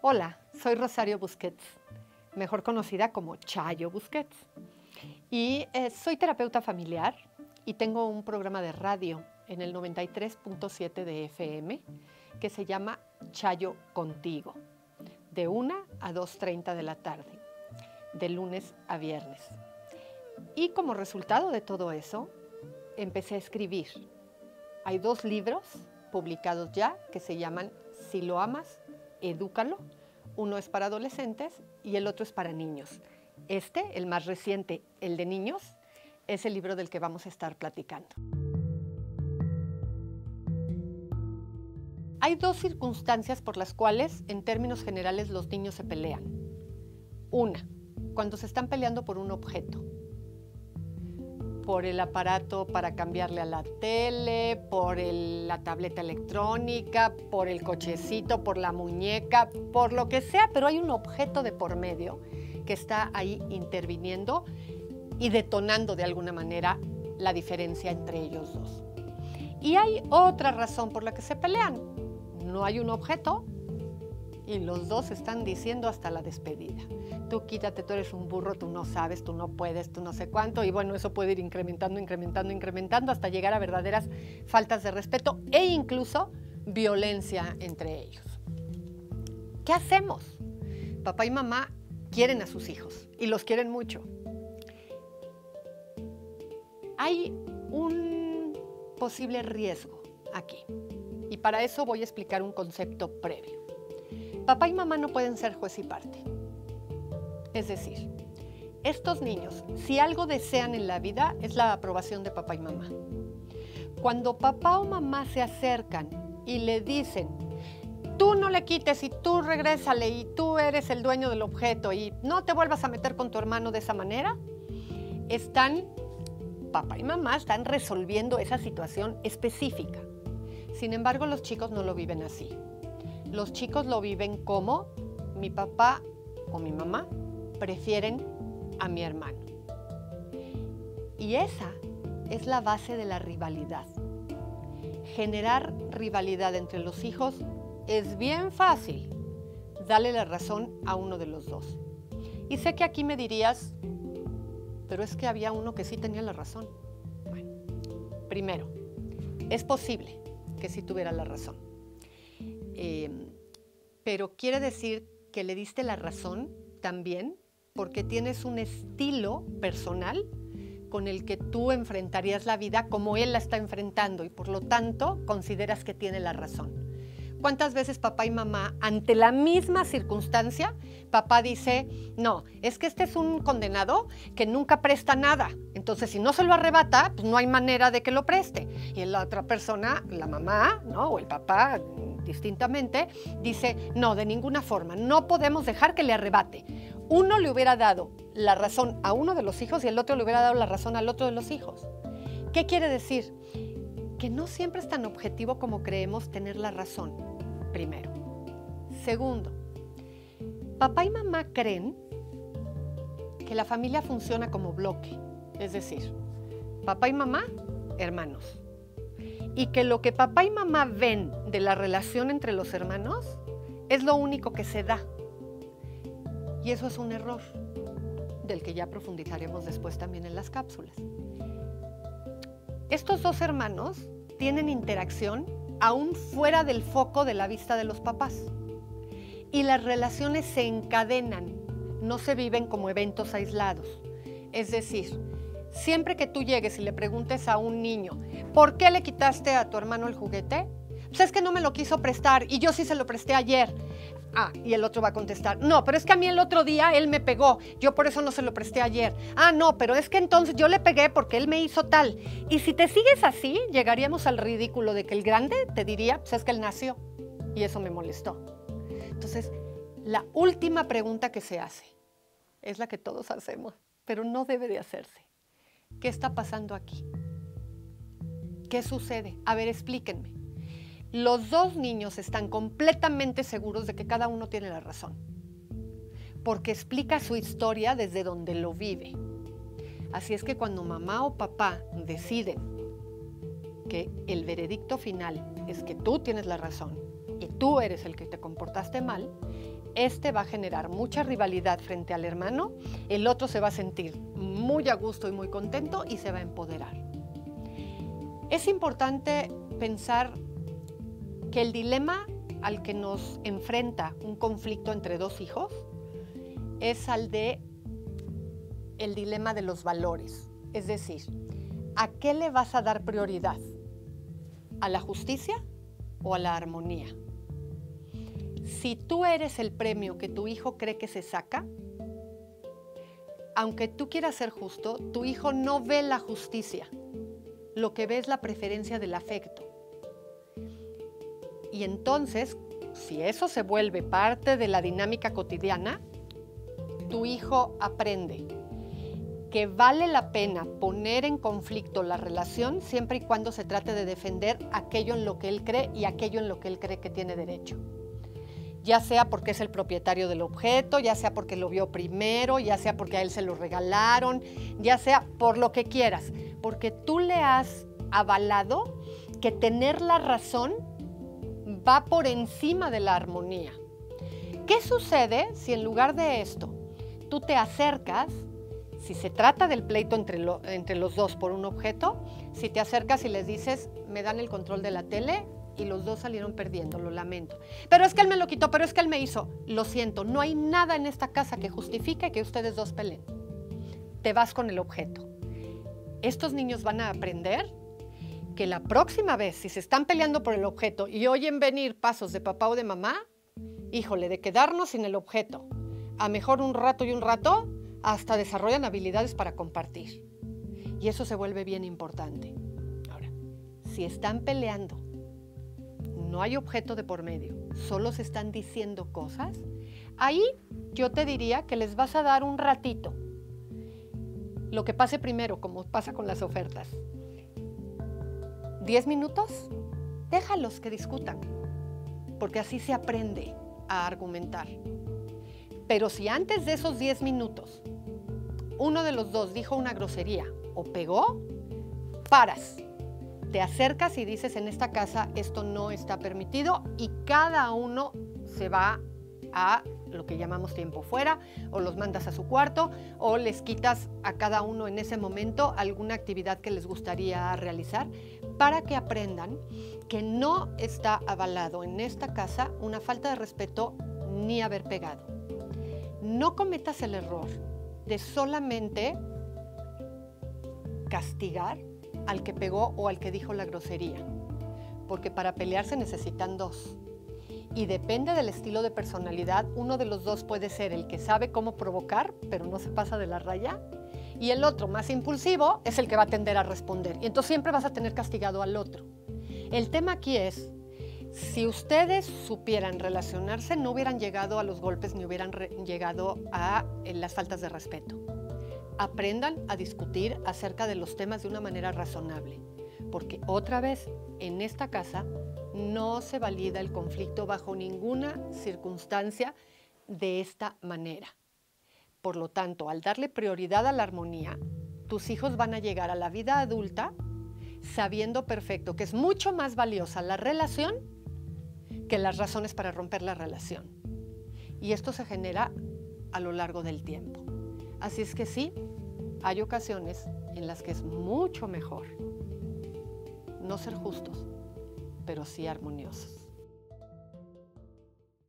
Hola, soy Rosario Busquets, mejor conocida como Chayo Busquets. Y soy terapeuta familiar y tengo un programa de radio en el 93.7 de FM que se llama Chayo Contigo, de 1 a 2:30 de la tarde, de lunes a viernes. Y como resultado de todo eso, empecé a escribir. Hay 2 libros publicados ya que se llaman Si lo amas, edúcalo. Uno es para adolescentes y el otro es para niños. El más reciente, el de niños, es el libro del que vamos a estar platicando. Hay 2 circunstancias por las cuales, en términos generales, los niños se pelean. Una, cuando se están peleando por un objeto. Por el aparato para cambiarle a la tele, por la tableta electrónica, por el cochecito, por la muñeca, por lo que sea, pero hay un objeto de por medio que está ahí interviniendo y detonando de alguna manera la diferencia entre ellos dos. Y hay otra razón por la que se pelean. No hay un objeto y los dos están diciendo hasta la despedida. Tú quítate, tú eres un burro, tú no sabes, tú no puedes, tú no sé cuánto. Y bueno, eso puede ir incrementando hasta llegar a verdaderas faltas de respeto e incluso violencia entre ellos. ¿Qué hacemos? Papá y mamá quieren a sus hijos y los quieren mucho. Hay un posible riesgo aquí y para eso voy a explicar un concepto previo. Papá y mamá no pueden ser juez y parte. Es decir, estos niños, si algo desean en la vida, es la aprobación de papá y mamá. Cuando papá o mamá se acercan y le dicen, tú no le quites y tú regrésale y tú eres el dueño del objeto y no te vuelvas a meter con tu hermano de esa manera, papá y mamá están resolviendo esa situación específica. Sin embargo, los chicos no lo viven así. Los chicos lo viven como mi papá o mi mamá prefieren a mi hermano. Y esa es la base de la rivalidad. Generar rivalidad entre los hijos es bien fácil. Dale la razón a uno de los dos. Y sé que aquí me dirías, pero es que había uno que sí tenía la razón. Bueno, primero, es posible que sí tuviera la razón. Pero quiere decir que le diste la razón también porque tienes un estilo personal con el que tú enfrentarías la vida como él la está enfrentando y por lo tanto consideras que tiene la razón. ¿Cuántas veces papá y mamá, ante la misma circunstancia, papá dice, no, es que este es un condenado que nunca presta nada, entonces si no se lo arrebata, pues no hay manera de que lo preste? Y la otra persona, la mamá, ¿no? O el papá, distintamente, dice, no, de ninguna forma, no podemos dejar que le arrebate. Uno le hubiera dado la razón a uno de los hijos y el otro le hubiera dado la razón al otro de los hijos. ¿Qué quiere decir? Que no siempre es tan objetivo como creemos tener la razón, primero. Segundo, papá y mamá creen que la familia funciona como bloque, es decir, papá y mamá, hermanos. Y que lo que papá y mamá ven de la relación entre los hermanos es lo único que se da. Y eso es un error, del que ya profundizaremos después también en las cápsulas. Estos 2 hermanos tienen interacción aún fuera del foco de la vista de los papás. Y las relaciones se encadenan, no se viven como eventos aislados. Es decir, siempre que tú llegues y le preguntes a un niño, ¿por qué le quitaste a tu hermano el juguete? Pues es que no me lo quiso prestar y yo sí se lo presté ayer. Ah, y el otro va a contestar, no, pero es que a mí el otro día él me pegó, yo por eso no se lo presté ayer. Ah, no, pero es que entonces yo le pegué porque él me hizo tal. Y si te sigues así, llegaríamos al ridículo de que el grande te diría, pues es que él nació y eso me molestó. Entonces, la última pregunta que se hace es la que todos hacemos, pero no debe de hacerse. ¿Qué está pasando aquí? ¿Qué sucede? A ver, explíquenme. Los 2 niños están completamente seguros de que cada uno tiene la razón, porque explica su historia desde donde lo vive. Así es que cuando mamá o papá deciden que el veredicto final es que tú tienes la razón y tú eres el que te comportaste mal, este va a generar mucha rivalidad frente al hermano, el otro se va a sentir muy a gusto y muy contento y se va a empoderar. Es importante pensar que el dilema al que nos enfrenta un conflicto entre dos hijos es el dilema de los valores. Es decir, ¿a qué le vas a dar prioridad? ¿A la justicia o a la armonía? Si tú eres el premio que tu hijo cree que se saca, aunque tú quieras ser justo, tu hijo no ve la justicia. Lo que ve es la preferencia del afecto. Y entonces, si eso se vuelve parte de la dinámica cotidiana, tu hijo aprende que vale la pena poner en conflicto la relación siempre y cuando se trate de defender aquello en lo que él cree y aquello en lo que él cree que tiene derecho. Ya sea porque es el propietario del objeto, ya sea porque lo vio primero, ya sea porque a él se lo regalaron, ya sea por lo que quieras, porque tú le has avalado que tener la razón va por encima de la armonía. ¿Qué sucede si en lugar de esto tú te acercas, si se trata del pleito entre los dos por un objeto, si te acercas y les dices, me dan el control de la tele y los dos salieron perdiendo, lo lamento. Pero es que él me lo quitó, pero es que él me hizo. Lo siento, no hay nada en esta casa que justifique que ustedes dos peleen. Te vas con el objeto. Estos niños van a aprender que la próxima vez, si se están peleando por el objeto y oyen venir pasos de papá o de mamá, híjole, de quedarnos sin el objeto, a mejor un rato y un rato, hasta desarrollan habilidades para compartir. Y eso se vuelve bien importante. Ahora, si están peleando, no hay objeto de por medio, solo se están diciendo cosas, ahí yo te diría que les vas a dar un ratito. Lo que pase primero, como pasa con las ofertas. 10 minutos, déjalos que discutan, porque así se aprende a argumentar. Pero si antes de esos 10 minutos uno de los dos dijo una grosería o pegó, paras. Te acercas y dices, en esta casa esto no está permitido, y cada uno se va a lo que llamamos tiempo fuera, o los mandas a su cuarto, o les quitas a cada uno en ese momento alguna actividad que les gustaría realizar, para que aprendan que no está avalado en esta casa una falta de respeto ni haber pegado. No cometas el error de solamente castigar al que pegó o al que dijo la grosería, porque para pelear se necesitan dos. Y depende del estilo de personalidad, uno de los dos puede ser el que sabe cómo provocar, pero no se pasa de la raya, y el otro, más impulsivo, es el que va a tender a responder. Y entonces siempre vas a tener castigado al otro. El tema aquí es, si ustedes supieran relacionarse, no hubieran llegado a los golpes ni hubieran llegado a las faltas de respeto. Aprendan a discutir acerca de los temas de una manera razonable, porque otra vez, en esta casa no se valida el conflicto bajo ninguna circunstancia de esta manera. Por lo tanto, al darle prioridad a la armonía, tus hijos van a llegar a la vida adulta sabiendo perfecto que es mucho más valiosa la relación que las razones para romper la relación. Y esto se genera a lo largo del tiempo. Así es que sí, hay ocasiones en las que es mucho mejor no ser justos, pero sí armoniosos.